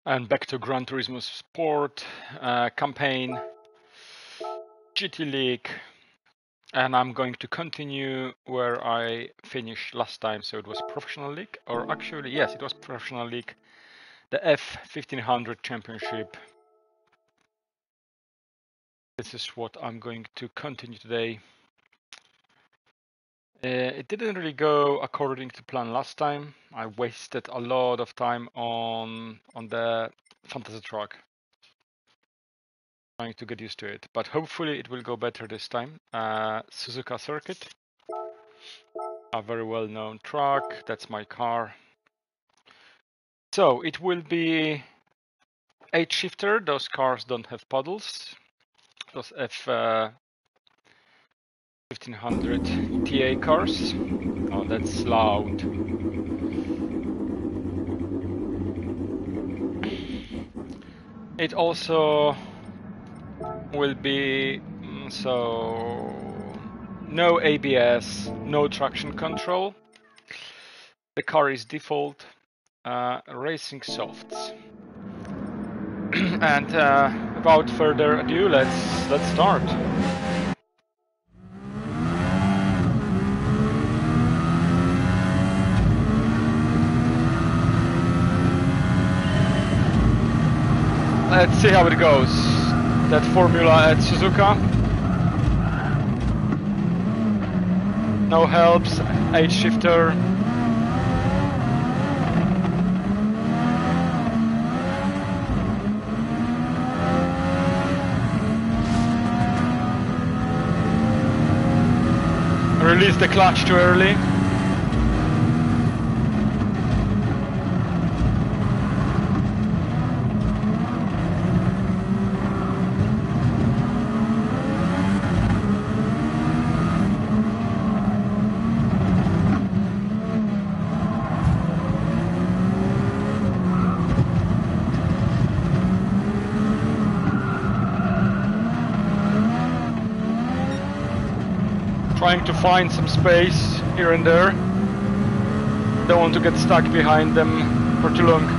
And back to Gran Turismo Sport, campaign, GT League, and I'm going to continue where I finished last time. So it was Professional League, or actually, yes, it was Professional League, the F1500 Championship. This is what I'm going to continue today. It didn't really go according to plan last time. I wasted a lot of time on the fantasy track, trying to get used to it, but hopefully it will go better this time. Suzuka Circuit, a very well-known track. That's my car. So it will be 8-shifter. Those cars don't have paddles. Those F1500 TA cars. Oh, that's loud. It also will be so no ABS, no traction control. The car is default racing softs. And without further ado, let's start. Let's see how it goes. That formula at Suzuka. No helps, 8-shifter. Release the clutch too early. Trying to find some space here and there. Don't want to get stuck behind them for too long.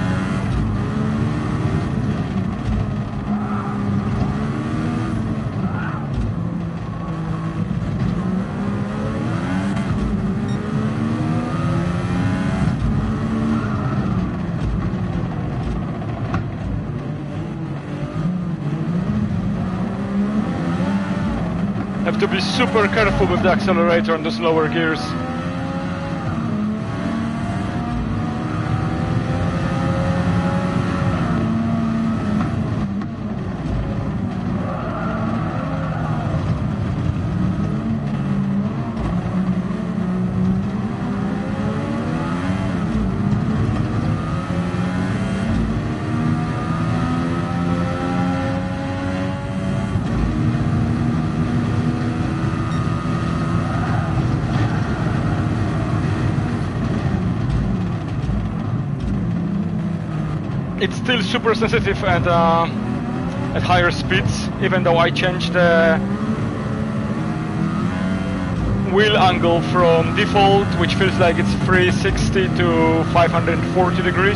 Have to be super careful with the accelerator on those lower gears. It's still super sensitive and at higher speeds, even though I changed the wheel angle from default, which feels like it's 360 to 540 degrees.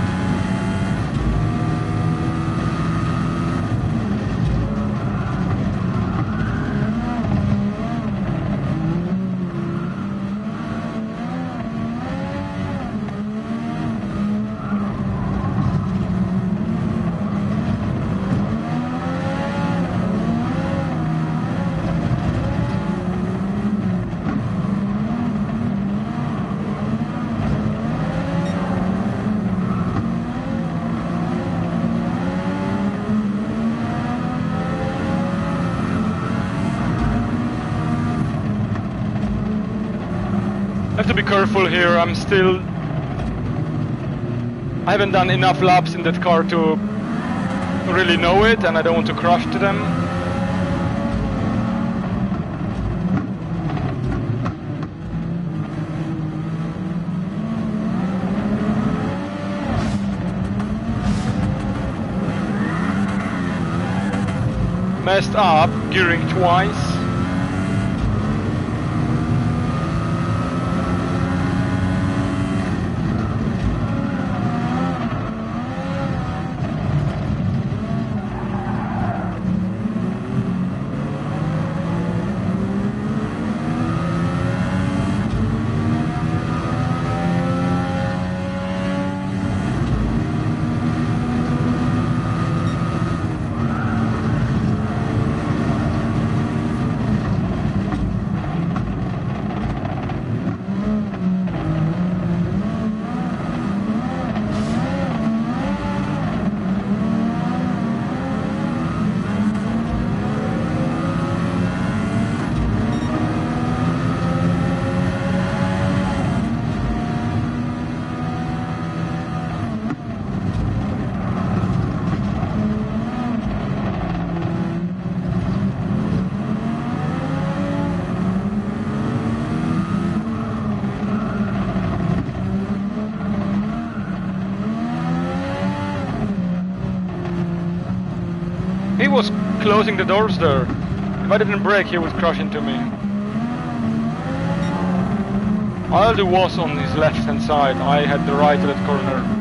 Have to be careful here. I haven't done enough laps in that car to really know it, and I don't want to crash to them. Messed up, gearing twice. closing the doors there. If I didn't brake, he would crash into me. Aldo was on his left-hand side. I had the right at that corner.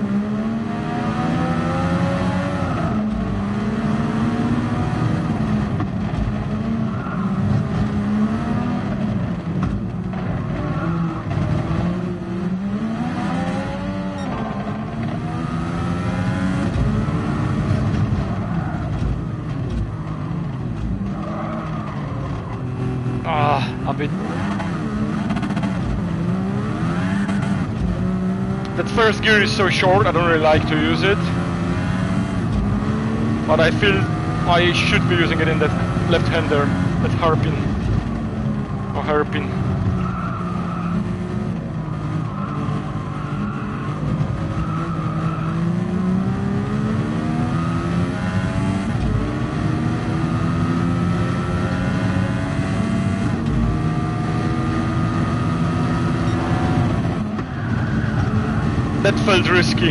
A bit. That first gear is so short, I don't really like to use it. But I feel I should be using it in that left-hander, that hairpin. Or hairpin. That felt risky.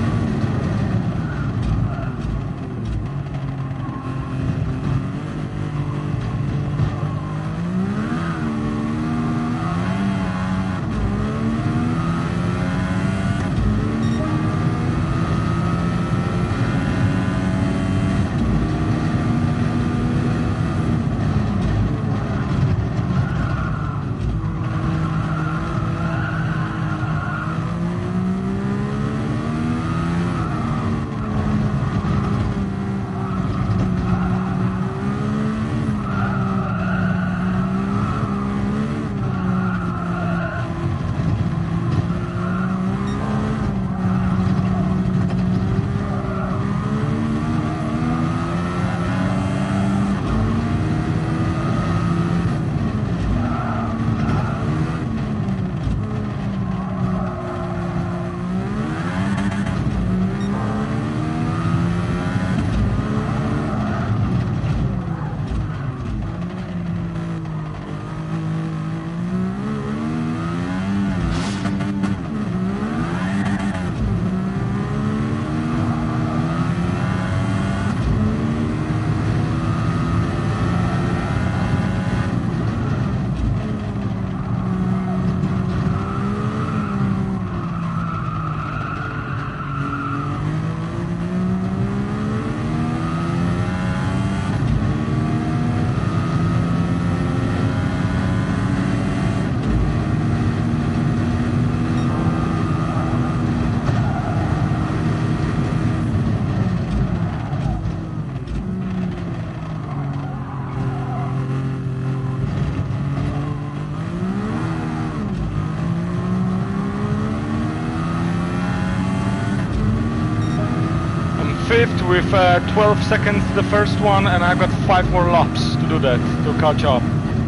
Fifth with 12 seconds the first one, and I've got 5 more laps to do that, to catch up.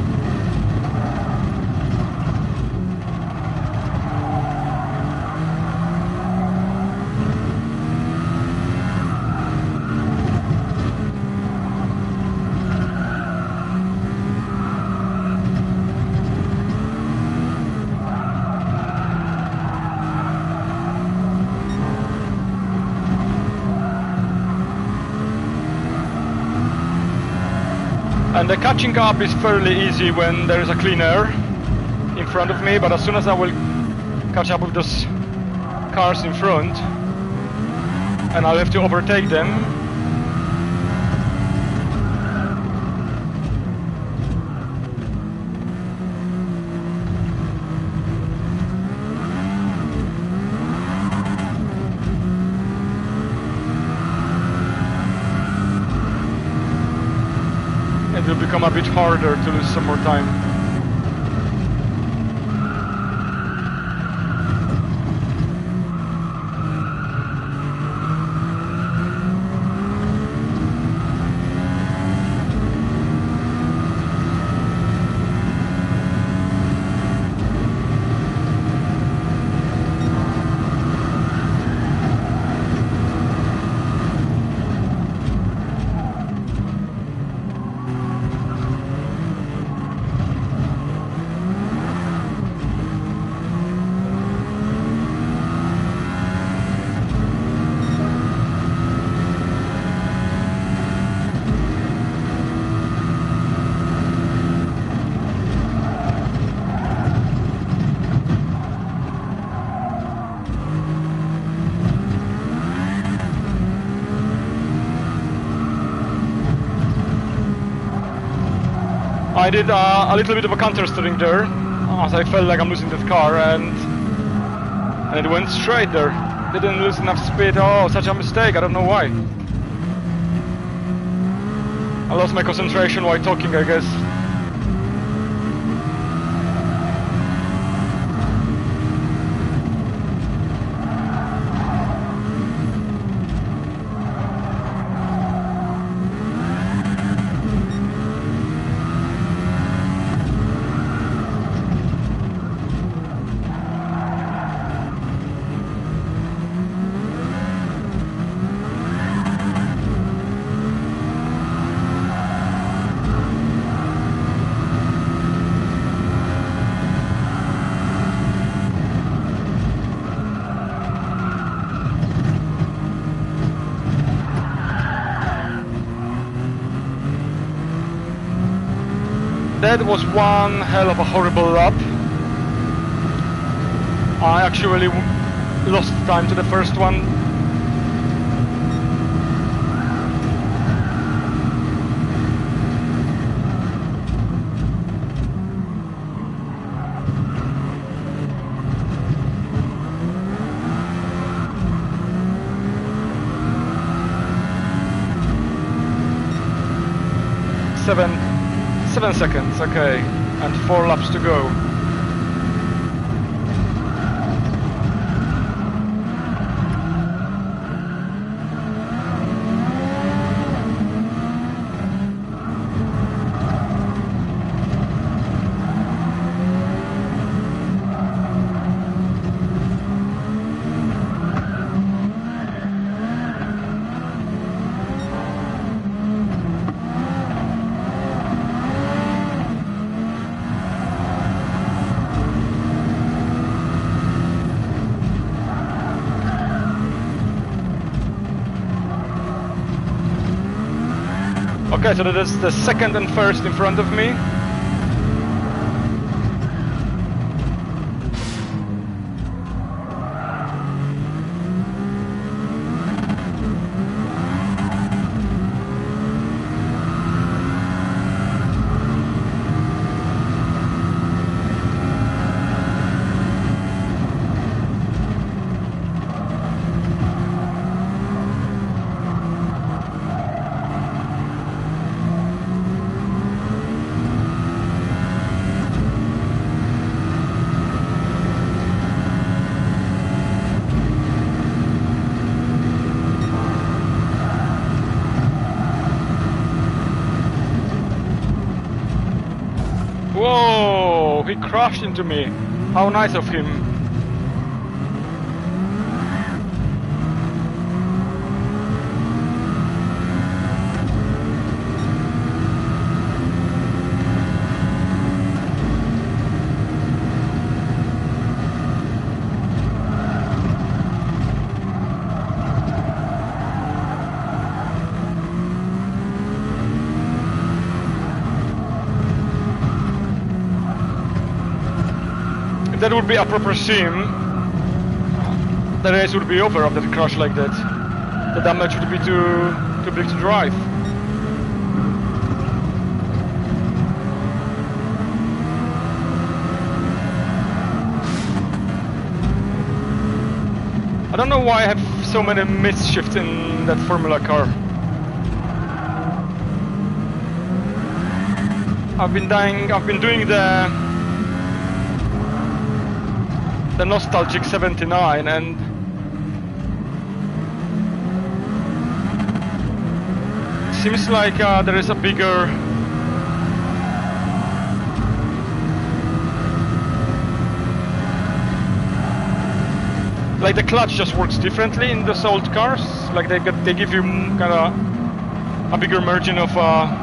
And the catching up is fairly easy when there is a clean air in front of me, but as soon as I will catch up with those cars in front, and I'll have to overtake them, it will become a bit harder to lose some more time. I did a little bit of a counter steering there, as I felt like I'm losing that car, and it went straight there. Didn't lose enough speed. Oh, such a mistake. I don't know why. I lost my concentration while talking, I guess. That was one hell of a horrible lap. I actually lost time to the first one. Seven seconds, okay, and 4 laps to go. Okay, so that is the second and first in front of me. Whoa, he crashed into me. How nice of him. If that would be a proper sim, the race would be over after the crash like that. The damage would be too big to drive. I don't know why I have so many misshifts in that Formula car. I've been doing the nostalgic 79, and seems like there is a bigger like the clutch just works differently in those old cars. Like they give you kind of a bigger margin of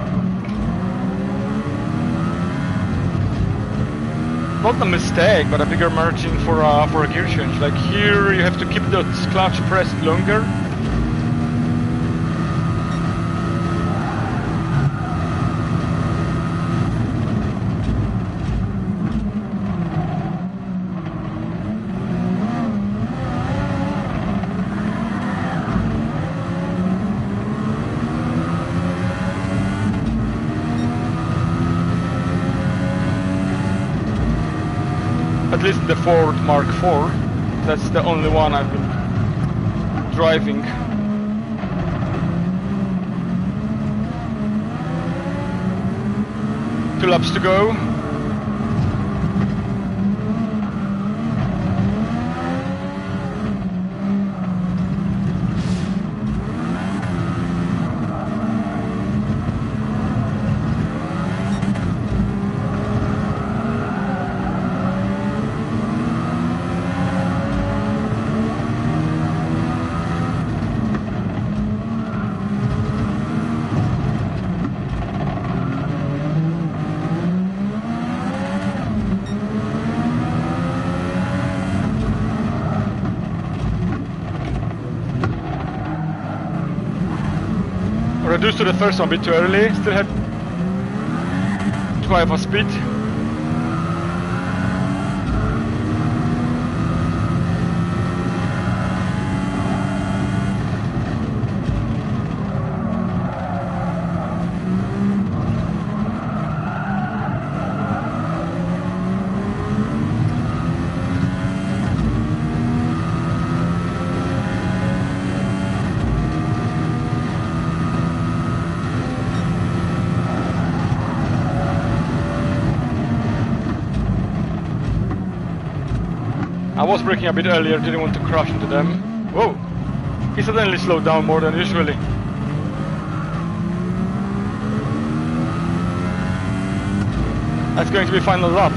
not a mistake, but a bigger margin for a gear change. Like here, you have to keep the clutch pressed longer. At least the Ford Mark IV. That's the only one I've been driving. 2 laps to go. Reduced to the first one a bit too early, still had quite a speed. I was braking a bit earlier, didn't want to crash into them. Whoa! He suddenly slowed down more than usually. That's going to be final lap.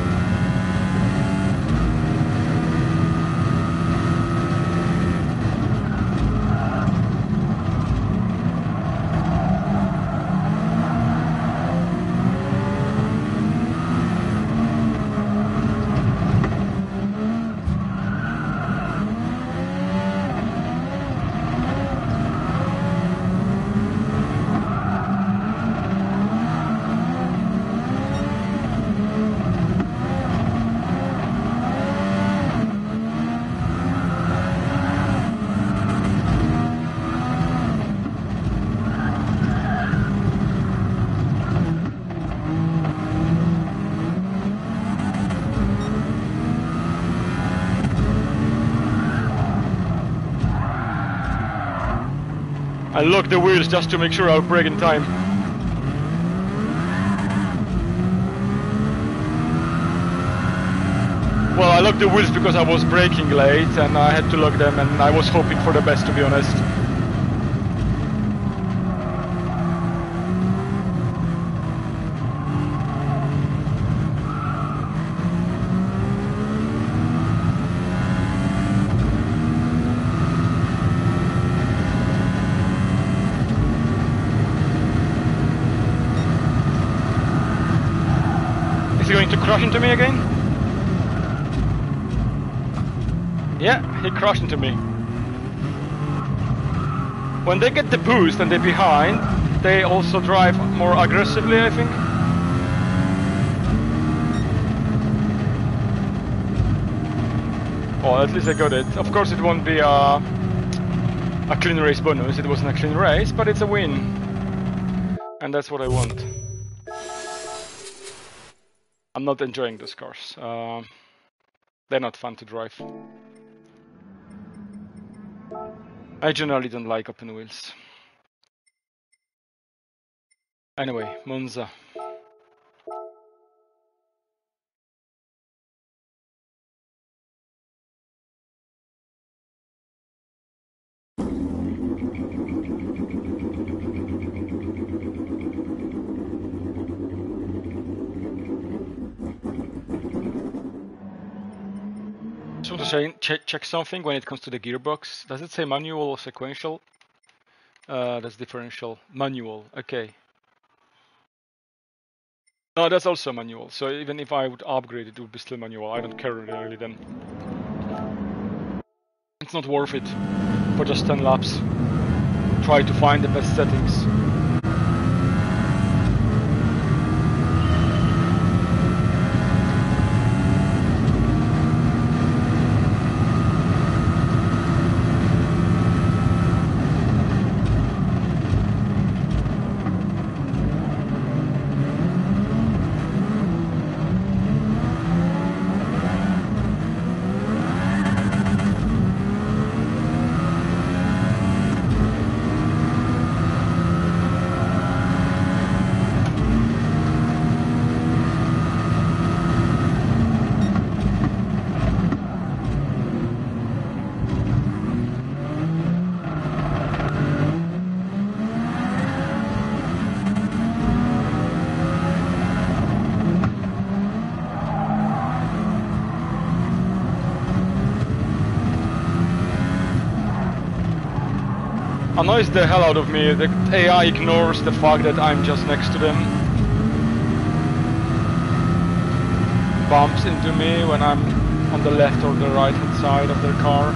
I locked the wheels just to make sure I'll brake in time. Well, I locked the wheels because I was braking late and I had to lock them, and I was hoping for the best, to be honest. Is he going to crash into me again? Yeah, he crashed into me. When they get the boost and they're behind, they also drive more aggressively, I think. Well, at least I got it. Of course it won't be a clean race bonus, it wasn't a clean race, but it's a win. And that's what I want. I'm not enjoying those cars. They're not fun to drive. I generally don't like open wheels. Anyway, Monza. Just want to check something when it comes to the gearbox. Does it say manual or sequential? That's differential. Manual, okay. No, that's also manual. So even if I would upgrade it, it would be still manual. I don't care really then. It's not worth it for just 10 laps. Try to find the best settings. annoys the hell out of me. The AI ignores the fact that I'm just next to them. Bumps into me when I'm on the left or the right hand side of their car.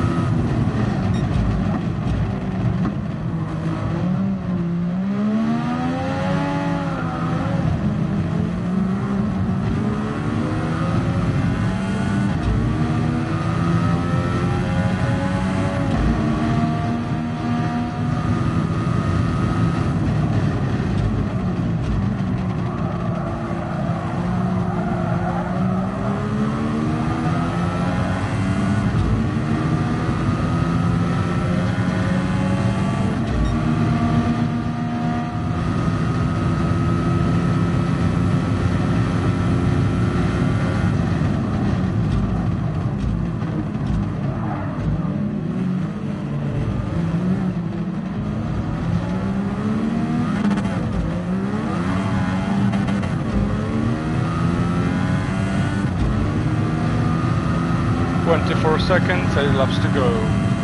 For seconds, 8 laps to go.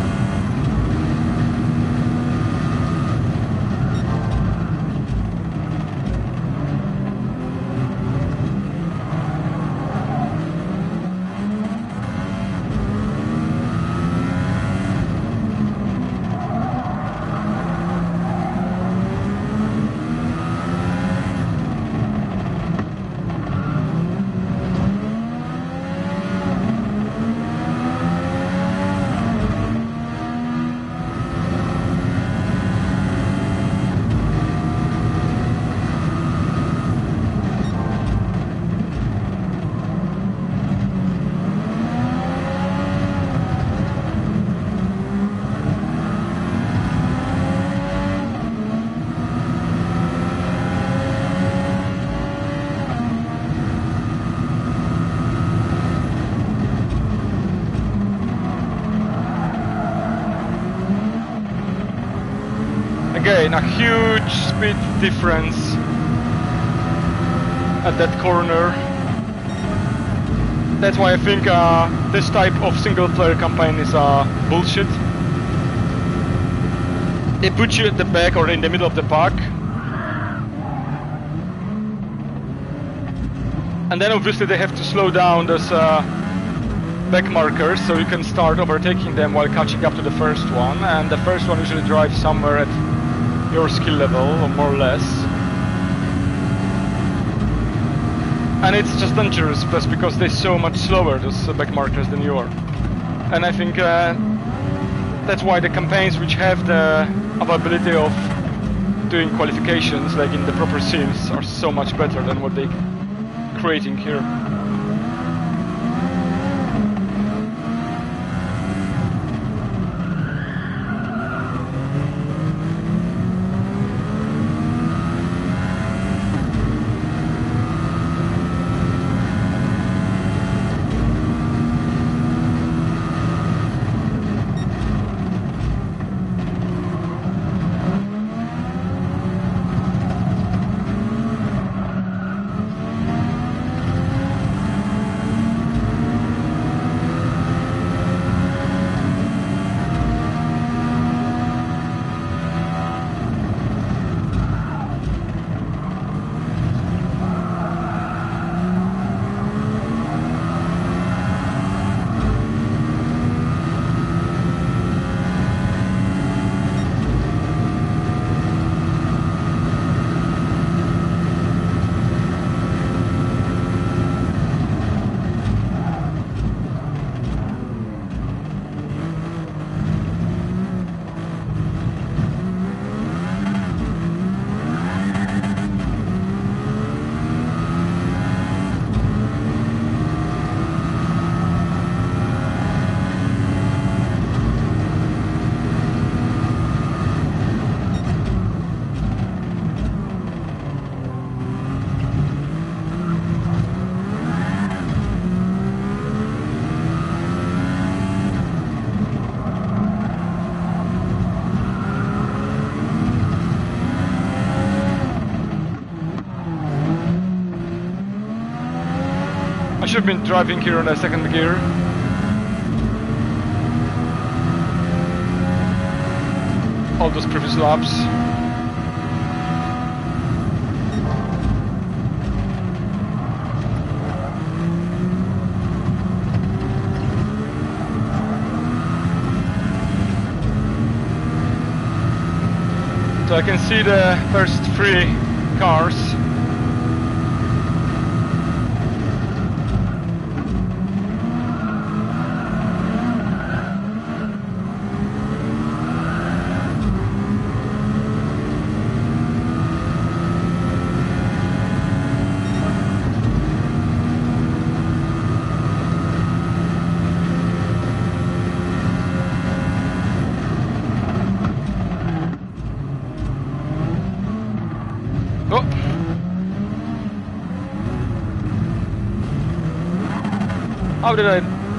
Again, a huge speed difference at that corner. That's why I think this type of single-player campaign is bullshit. It puts you at the back or in the middle of the pack. And then obviously they have to slow down those back markers so you can start overtaking them while catching up to the first one. And the first one usually drives somewhere at your skill level, or more or less. And it's just dangerous just because they're so much slower, those back markers, than you are. And I think that's why the campaigns which have the availability of doing qualifications, like in the proper sims, are so much better than what they're creating here. should have been driving here on a second gear. all those previous laps. So I can see the first 3 cars. Oh! How did I...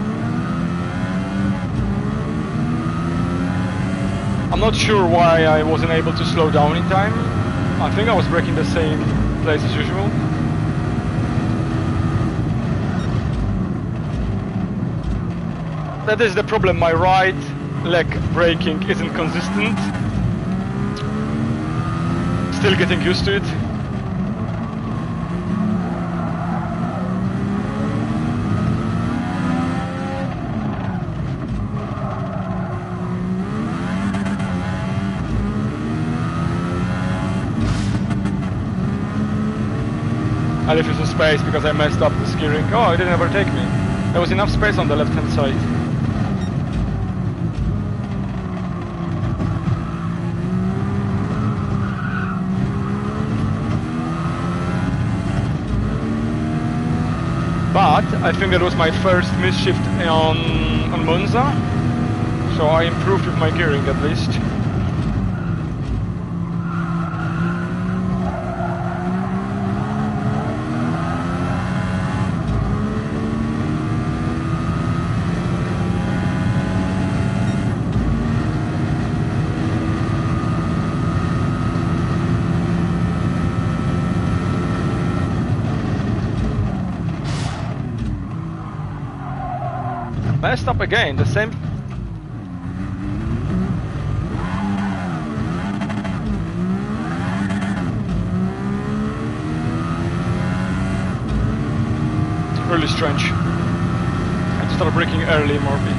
I'm not sure why I wasn't able to slow down in time. I think I was braking the same place as usual. That is the problem, my right leg braking isn't consistent. Still getting used to it. I left some space because I messed up the steering. Oh, it didn't overtake me. There was enough space on the left hand side. But I think that was my first misshift on Monza, so I improved with my gearing at least. Messed up again, the same. It's really strange. I have to start braking early, Morphy.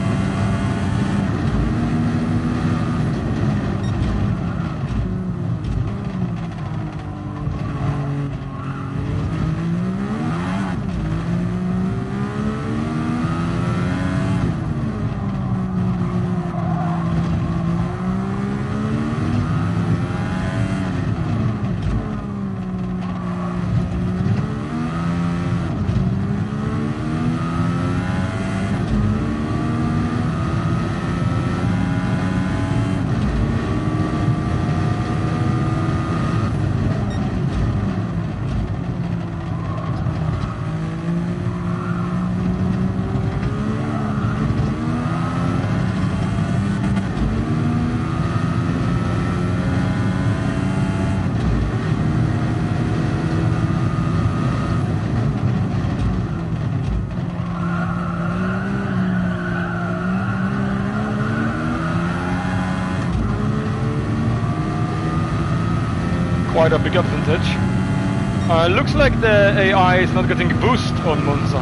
Quite a big advantage. Looks like the AI is not getting a boost on Monza.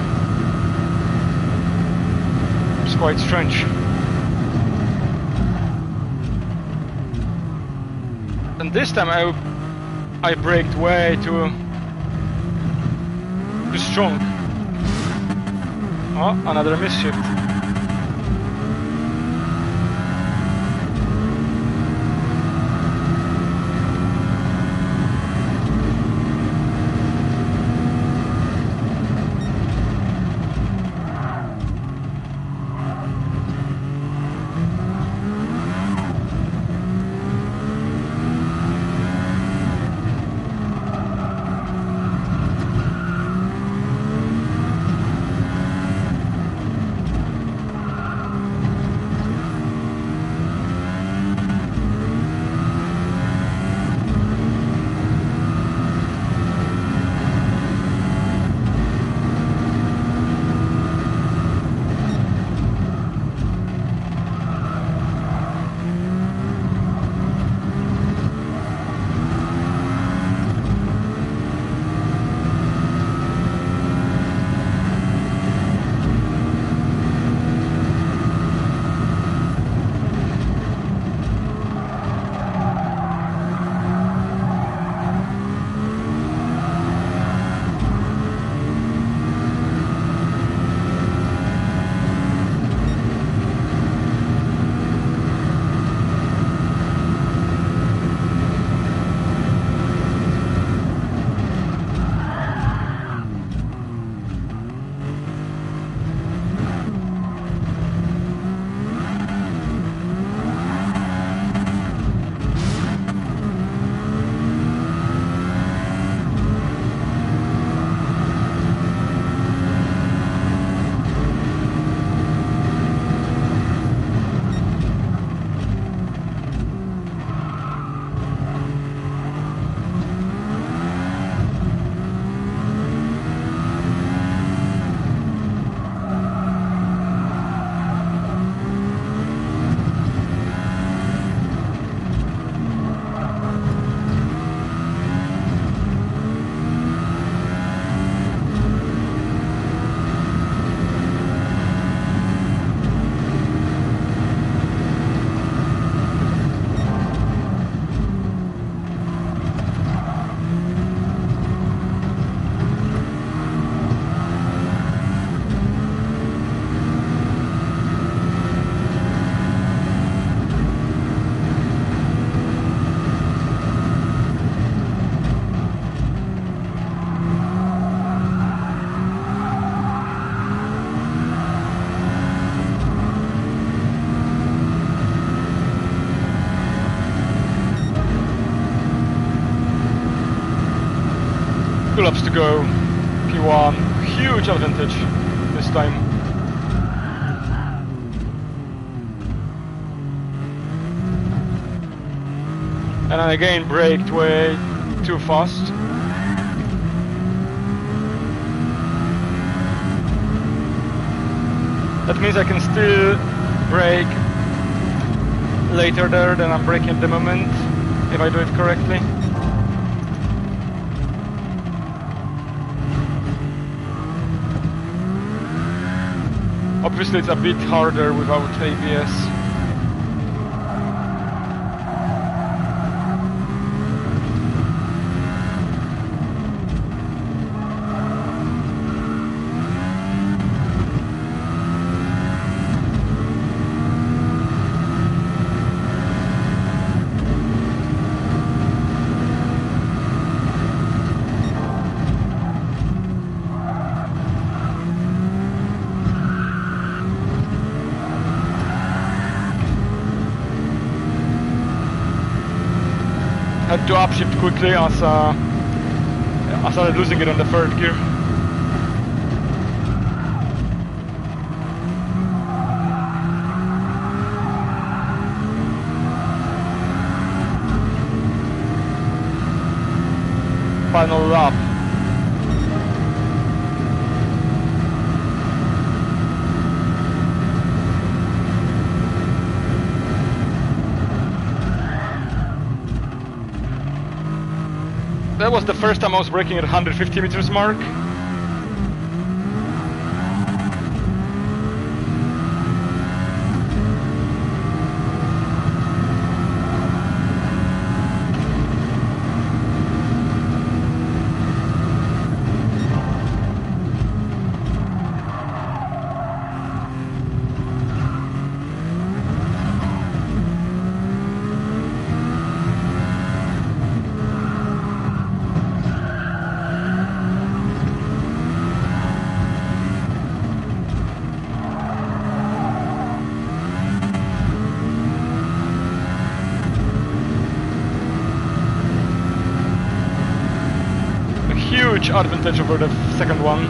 It's quite strange. And this time I braked way too strong. Oh, another misshift. laps to go. P1, huge advantage this time. And I again braked way too fast. That means I can still brake later there than I'm braking at the moment, if I do it correctly. Obviously it's a bit harder without ABS. Had to upshift quickly as I started losing it on the third gear. Final lap. That was the first time I was braking at 150 meters mark. Huge advantage over the second one.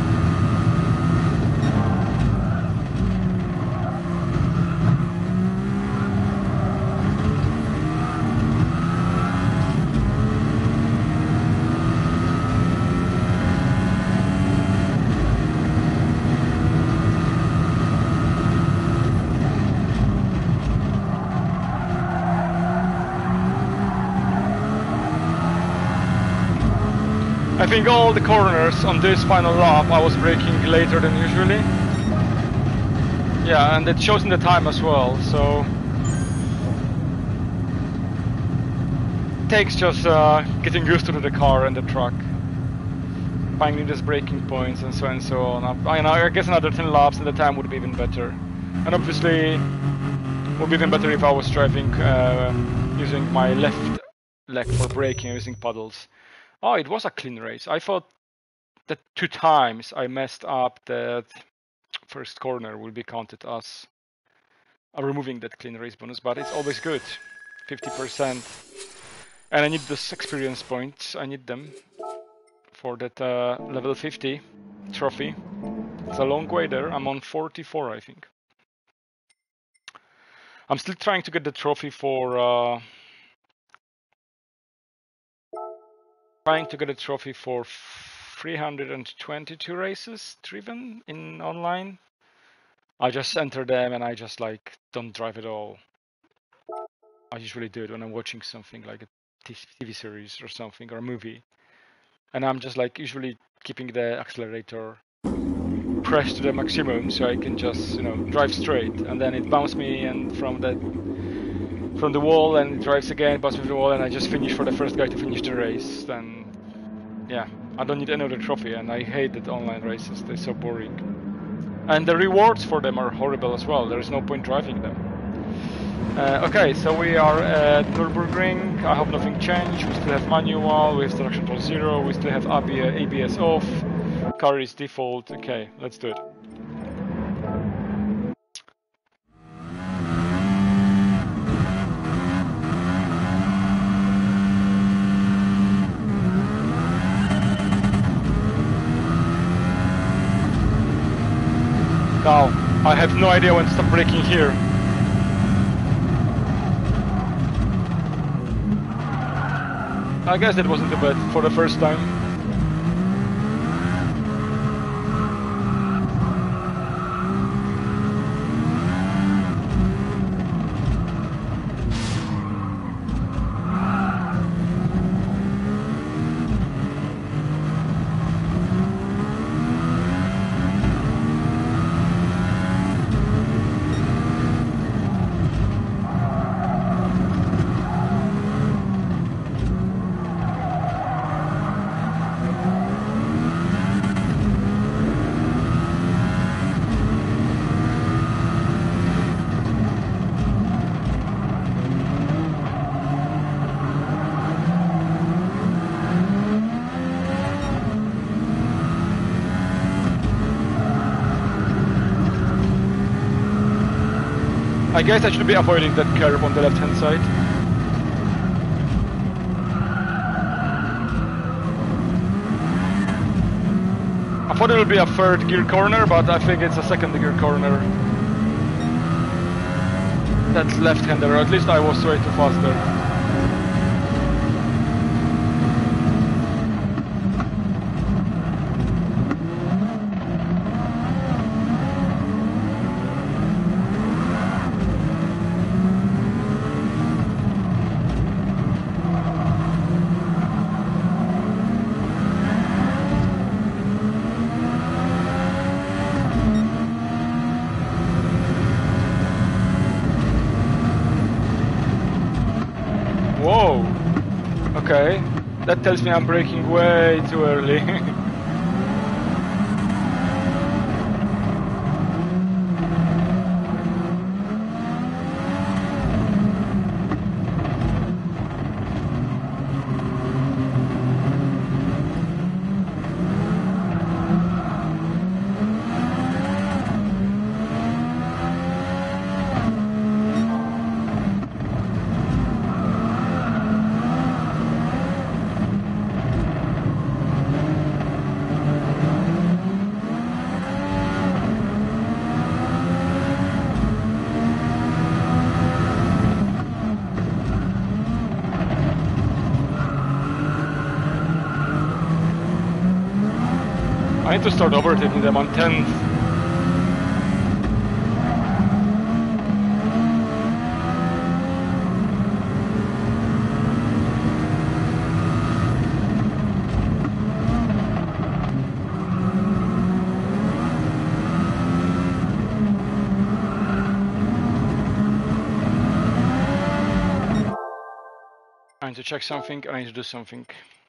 I think all the corners on this final lap I was braking later than usually. Yeah, and it shows in the time as well, so takes just getting used to the car and the truck, finding these braking points and so on. I guess another 10 laps and the time would be even better. And obviously would be even better if I was driving using my left leg for braking, using paddles. Oh, it was a clean race. I thought that 2 times I messed up that first corner will be counted as removing that clean race bonus, but it's always good. 50%. And I need those experience points. I need them for that level 50 trophy. It's a long way there. I'm on 44, I think. I'm still trying to get the trophy for... trying to get a trophy for 322 races driven in online. I just enter them and I just like don't drive at all. I usually do it when I'm watching something like a TV series or something or a movie, and I'm just like usually keeping the accelerator pressed to the maximum so I can just drive straight, and then it bounces me and from the wall and it drives again, bounces me from the wall, and I just finish for the first guy to finish the race. Then yeah, I don't need another trophy, and I hate that online races. They're so boring. And the rewards for them are horrible as well. There is no point driving them. Okay, so we are at Nürburgring. I hope nothing changed. We still have manual, we have traction control 0, we still have ABS off. Car is default. Okay, let's do it. Now, I have no idea when to stop braking here. I guess it wasn't too bad for the first time. I guess I should be avoiding that curve on the left-hand side. I thought it would be a third gear corner, but I think it's a second gear corner. That's left-hander, or at least I was way too fast there. Whoa! Okay, that tells me I'm braking way too early. I need to start overtaking them on 10th. I need to check something, I need to do something.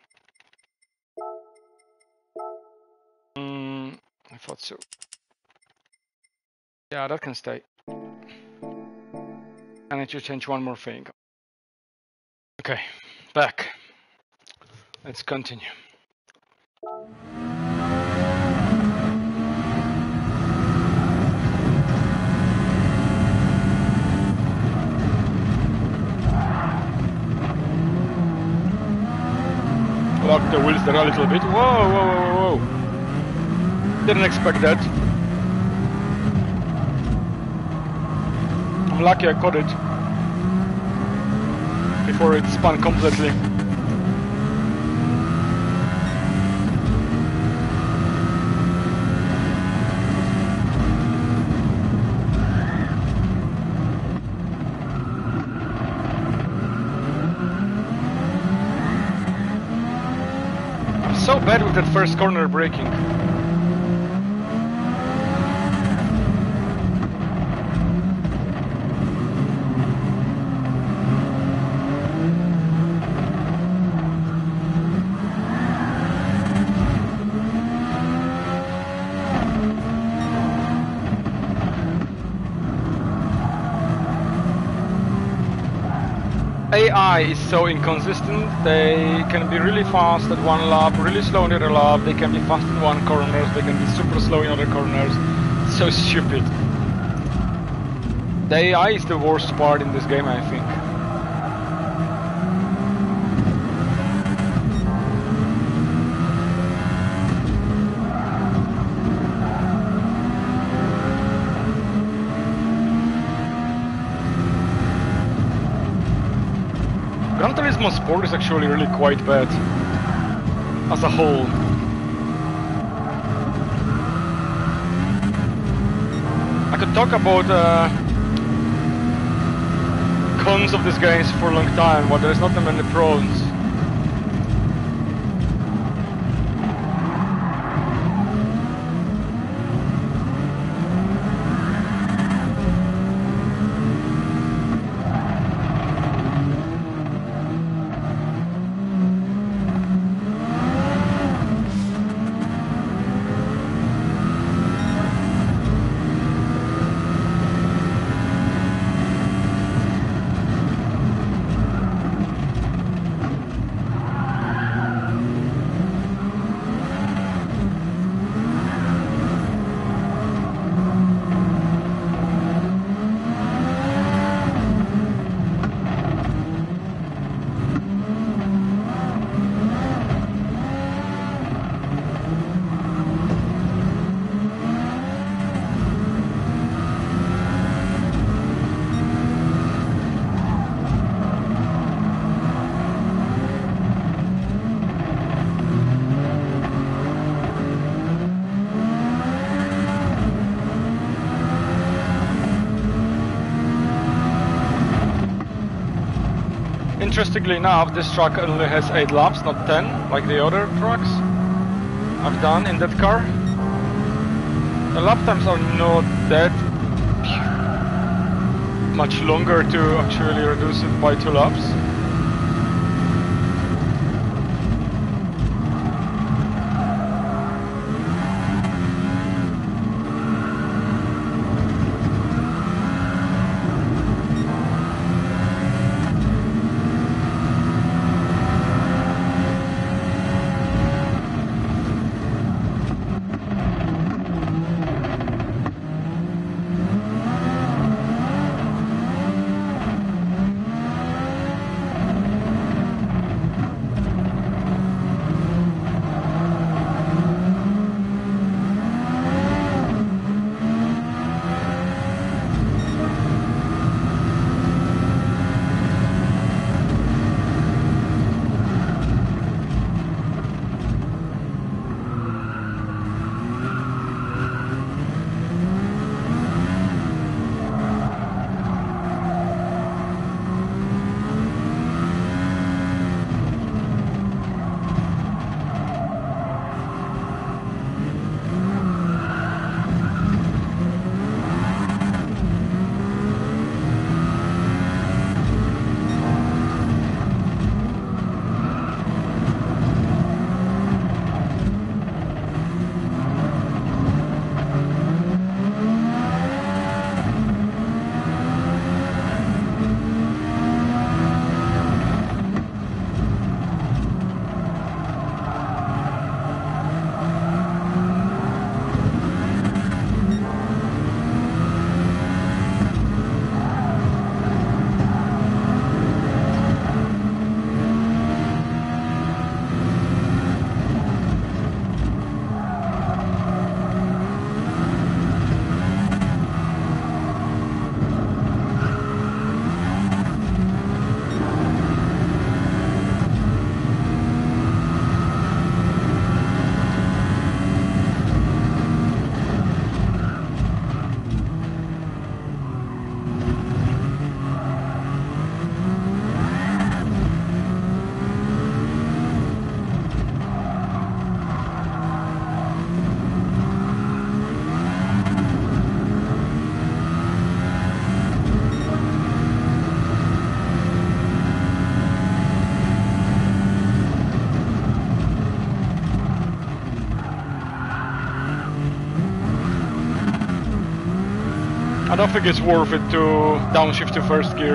I thought so. Yeah, that can stay. I need to change one more thing. Okay, back. Let's continue. Lock the wheels there a little bit. Whoa, whoa, whoa, whoa, whoa. Didn't expect that. I'm lucky I caught it before it spun completely. I'm so bad with that first corner braking. AI is so inconsistent. They can be really fast at one lap, really slow in the other lap. They can be fast in one corners, they can be super slow in other corners. It's so stupid. The AI is the worst part in this game, I think. Gran Turismo Sport is actually really quite bad as a whole. I could talk about cons of these games for a long time, but there's not that many pros. Interestingly enough, this truck only has 8 laps, not 10, like the other trucks I've done in that car. The lap times are not that much longer to actually reduce it by 2 laps. I don't think it's worth it to downshift to first gear.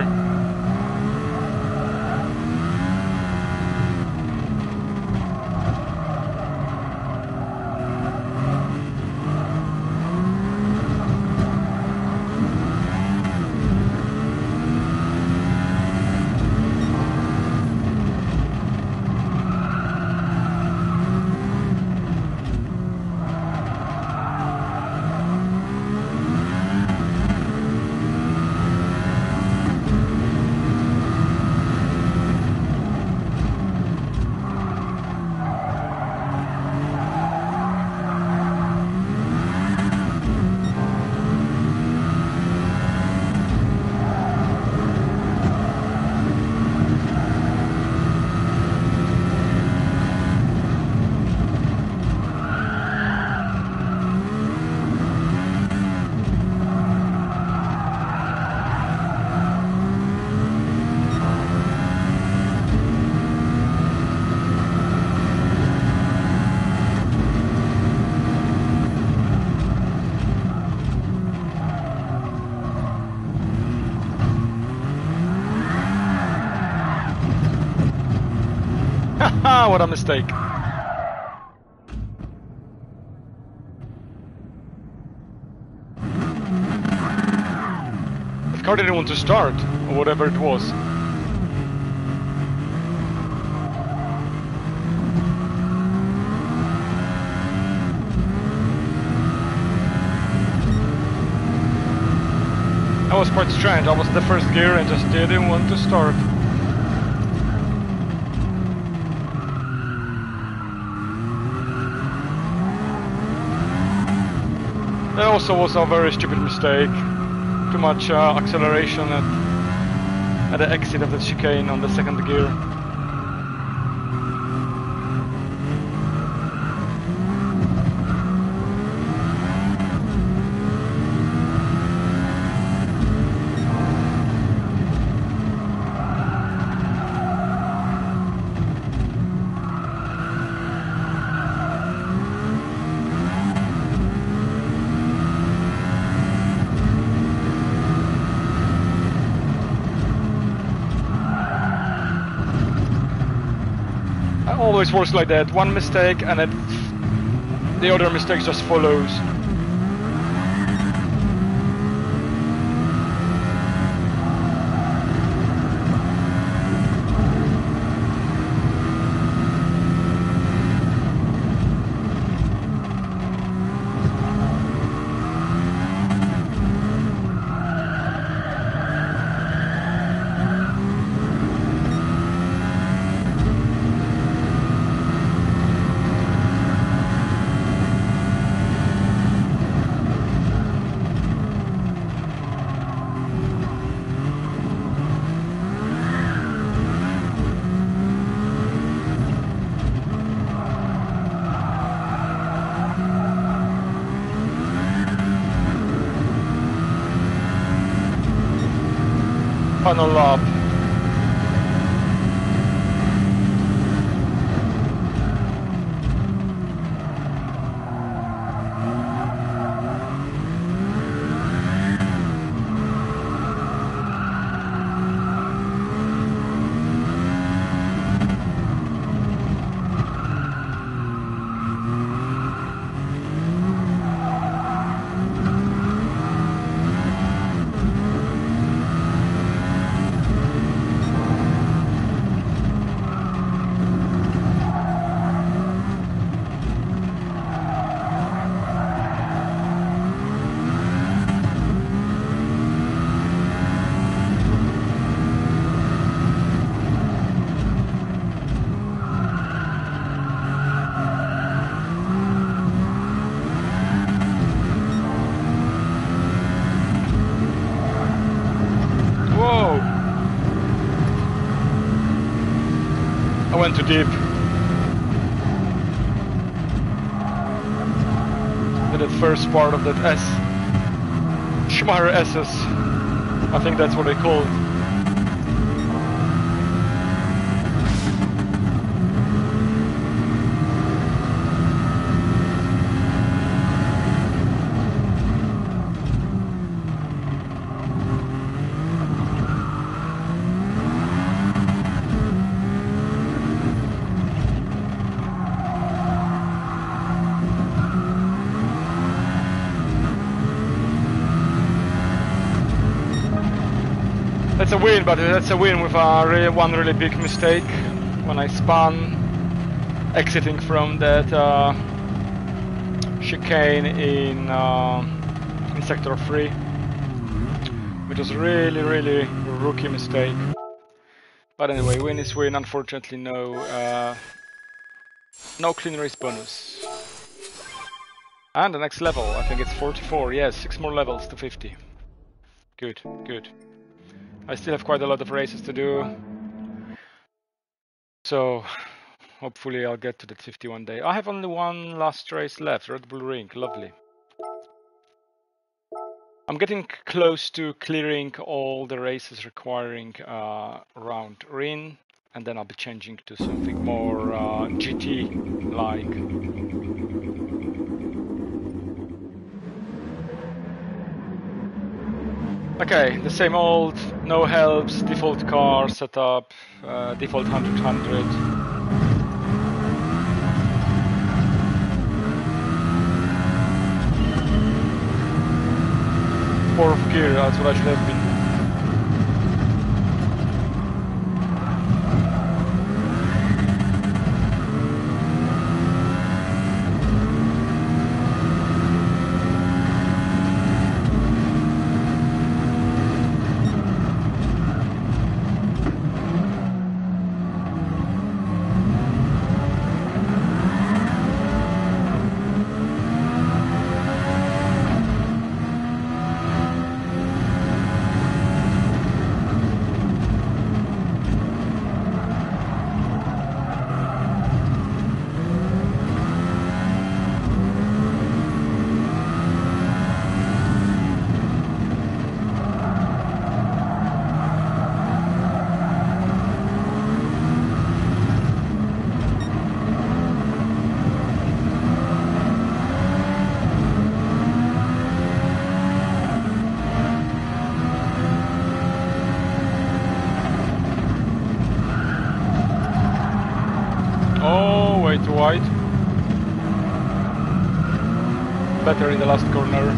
Ah, what a mistake. The car didn't want to start, or whatever it was. That was quite strange. I was in the first gear and just didn't want to start. That also was a very stupid mistake. Too much acceleration at the exit of the chicane on the second gear. Always works like that. One mistake and the other mistake just follows. Final lap. I went too deep. In the first part of that S. Schumacher SS. I think that's what they call it. That's a win, but that's a win with one really big mistake when I spun exiting from that chicane in sector 3, which was really rookie mistake. But anyway, win is win. Unfortunately, no clean race bonus. And the next level, I think it's 44. Yes, 6 more levels to 50. Good, good. I still have quite a lot of races to do, so hopefully I'll get to that 51 day. I have only one last race left, Red Bull Ring, lovely. I'm getting close to clearing all the races requiring round Rin, and then I'll be changing to something more GT-like. Okay, the same old, no helps, default car setup, default 100-100. gear, that's what I should have been. Oh, way too wide. Better in the last corner.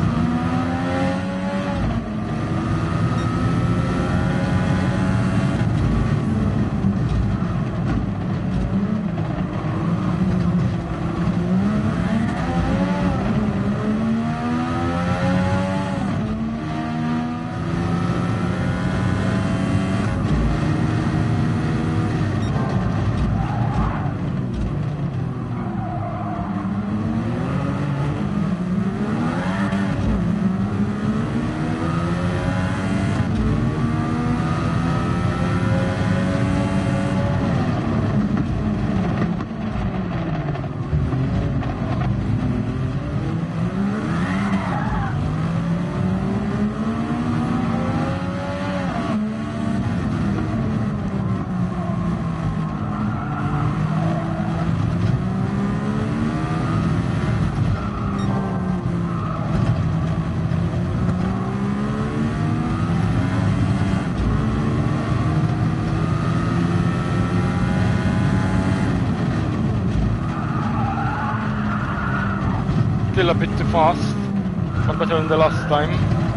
Still a bit too fast, but better than the last time.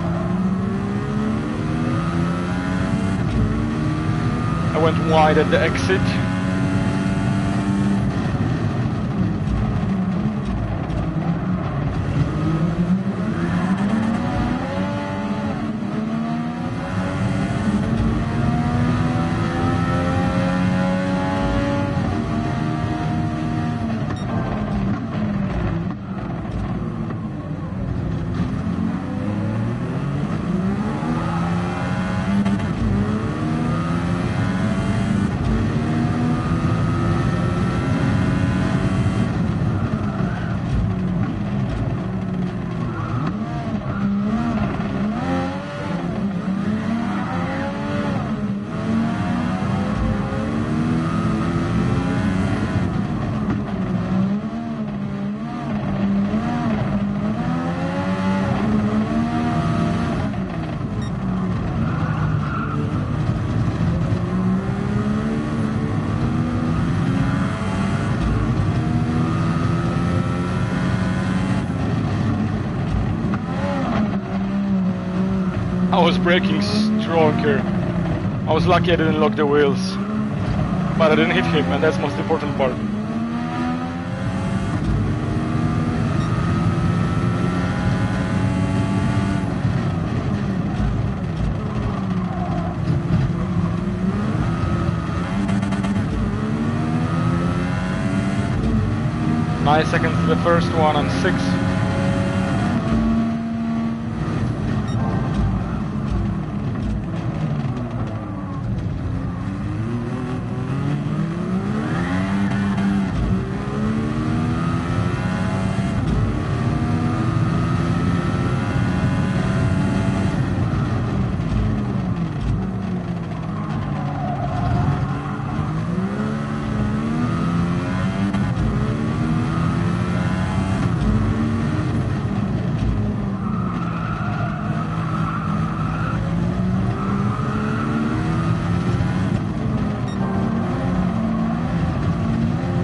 I went wide at the exit. I was braking stronger. I was lucky I didn't lock the wheels. But I didn't hit him, and that's the most important part. Nine seconds to the first one and 6.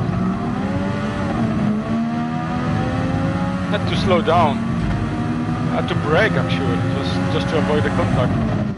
Had to slow down. Had to brake actually, just to avoid the contact.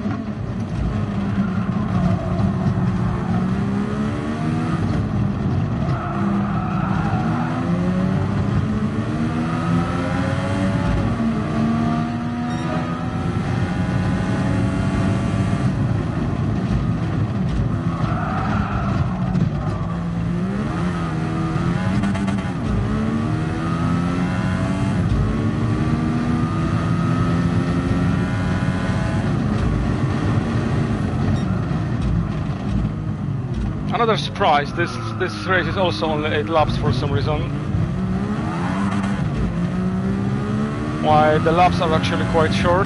Another surprise, this race is also only 8 laps for some reason. Why the laps are actually quite short.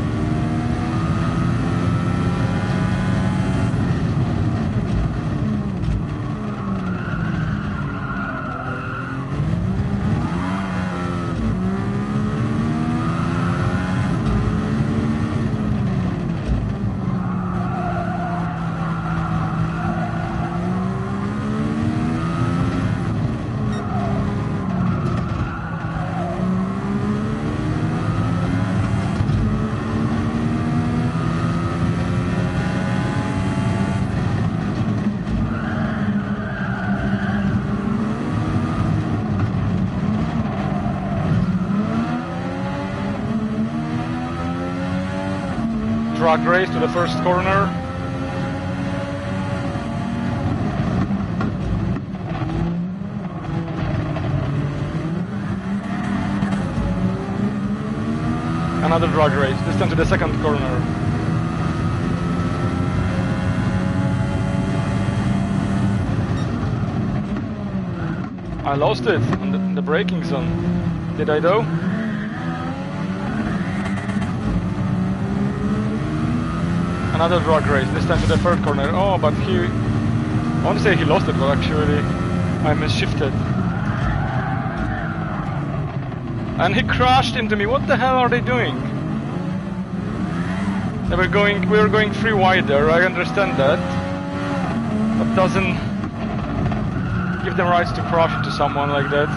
Drag race to the first corner. Another drag race, this time to the second corner. I lost it in the braking zone. Did I though? Another drag race, this time to the third corner. Oh, but I want to say he lost it, but actually I misshifted. And he crashed into me. What the hell are they doing? We were going 3 wide there, I understand that. But doesn't give them rights to crash into someone like that.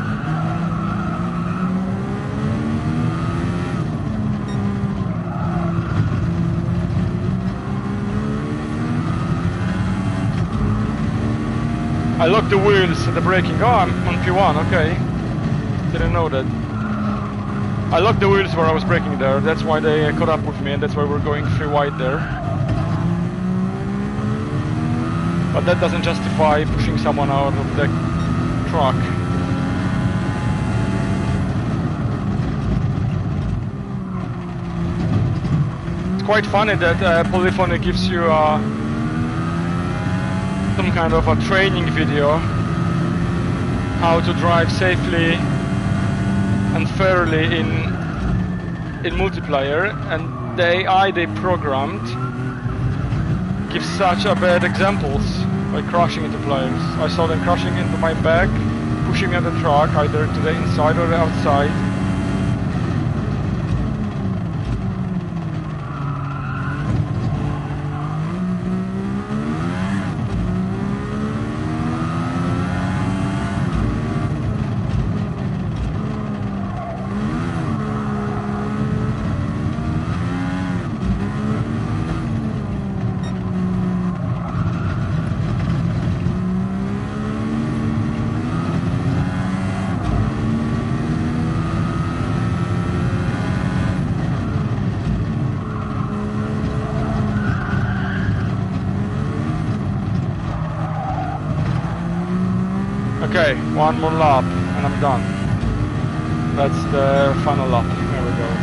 I locked the wheels at the braking. Oh, I'm on P1, okay. Didn't know that. I locked the wheels where I was braking there. That's why they caught up with me, and that's why we're going 3 wide there. But that doesn't justify pushing someone out of the truck. It's quite funny that Polyphony gives you some kind of a training video how to drive safely and fairly in multiplayer, and the AI they programmed gives such a bad examples by crashing into players. I saw them crashing into my back, pushing me on the truck either to the inside or the outside. Okay, 1 more lap and I'm done. That's the final lap. There we go.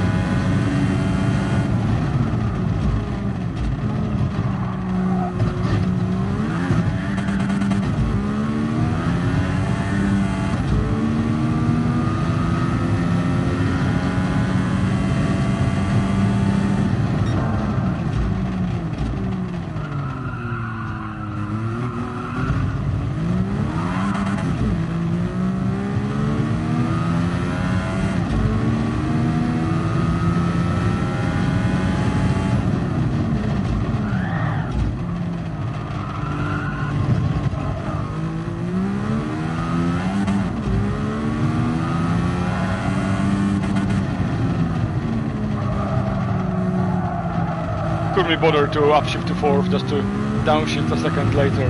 couldn't be bothered to upshift to fourth just to downshift a second later.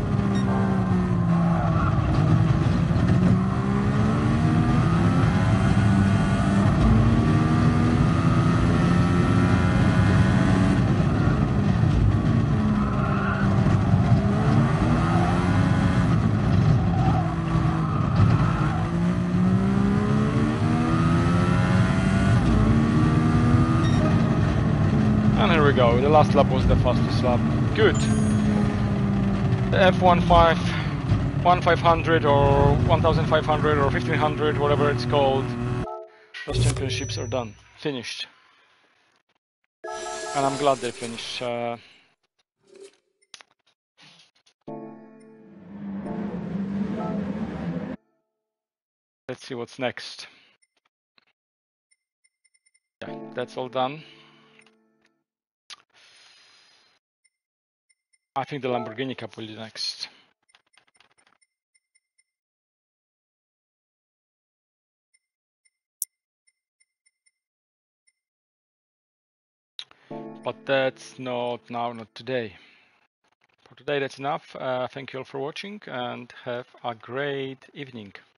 And here we go, the last lap was the fastest lap. Good. The F1500 or 1500 or 1500, whatever it's called, those championships are done, finished. And I'm glad they finished. Let's see what's next. Yeah, that's all done. I think the Lamborghini Cup will be next. But that's not now, not today. For today, that's enough. Thank you all for watching and have a great evening.